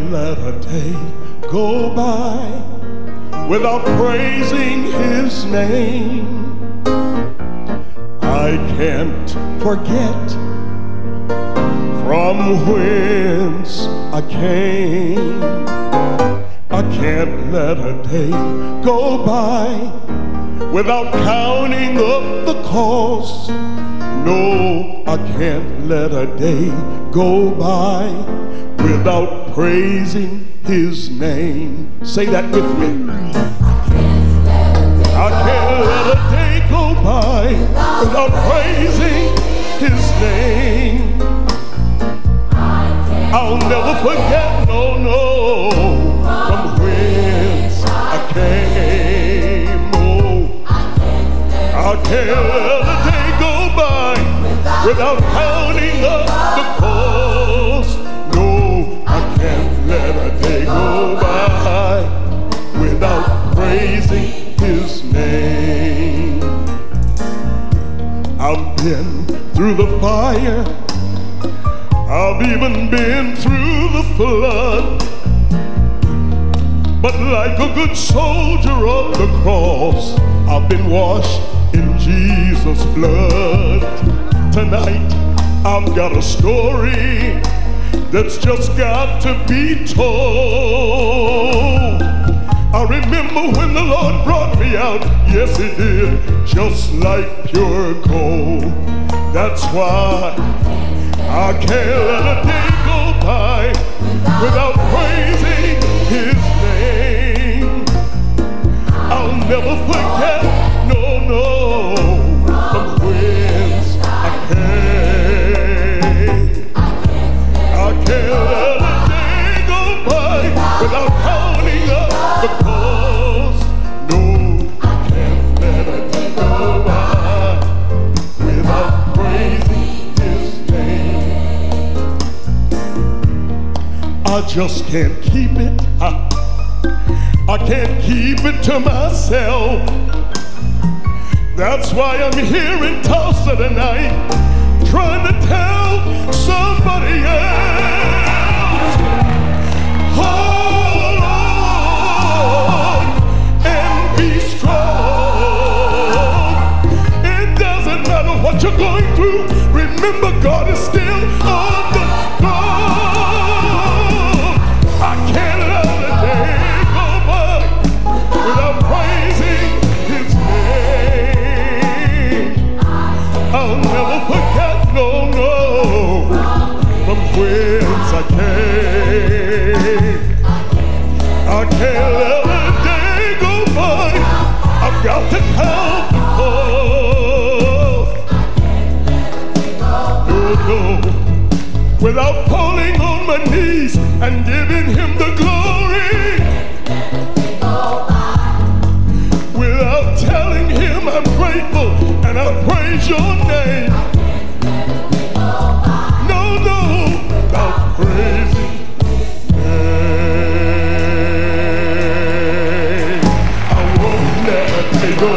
let a day go by without praising his name. I can't forget from whence I came. I can't let a day go by without counting up the cost. No, I can't let a day go by without praising his name. Say that with me. I can't let a day go by without praising his name. I'll never forget, no, no, from whence I came. Oh, I can't let a day go by without counting up the cost. No, I can't let a day go by without praising his name. I've been through the fire, I've even been through the flood, but like a good soldier of the cross, I've been washed in Jesus' blood. Tonight, I've got a story that's just got to be told. I remember when the Lord brought me out, yes he did, just like pure gold. That's why I can't let a day go by without praising his name. I'll never forget, no, no, from whence I came. I can't let a day go by without counting up the cost. No, I can't let a day go by without praising his name. I just can't keep it. I can't keep it to myself. That's why I'm here in Tulsa tonight, trying to tell somebody else. Hold on and be strong. It doesn't matter what you're going through. Remember, God is still on the throne. I can't let a day go by without praising his name. I'll never forget, no, no, from whence I came. I can't let a day go by. I've got to count the cost. No, no, without falling on my knees and giving him the glory. Without telling him I'm grateful and I praise your name. No, no, without praising his name. I won't let it go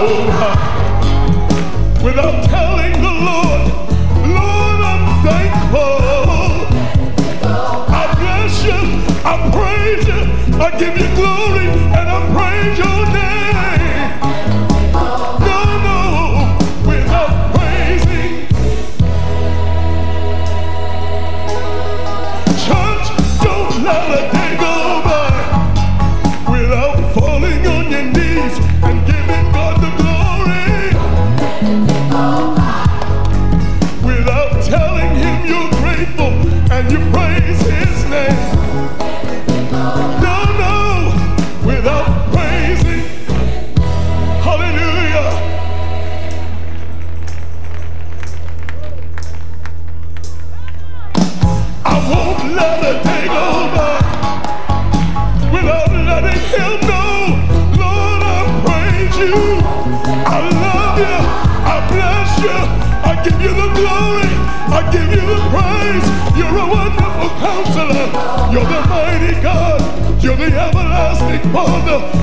without telling the Lord, Lord, I'm thankful. I bless you, I praise you, I give you glory and I praise your name. No, no, without praising. Church, don't let a day go by without falling on your knees and giving God the glory. Without telling him you're grateful and you praise his name. No, no, without praising. Hallelujah. I won't let a day go by without letting him know, Lord, I praise you, I love you, I bless you, I give you the glory, I give you the praise. You're a wonderful counselor, you're the mighty God, you're the everlasting Father.